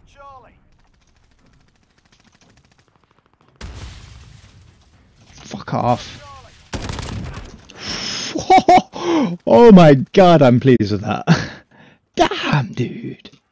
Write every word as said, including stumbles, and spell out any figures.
Fuck off. Oh my god, I'm pleased with that. Damn, dude.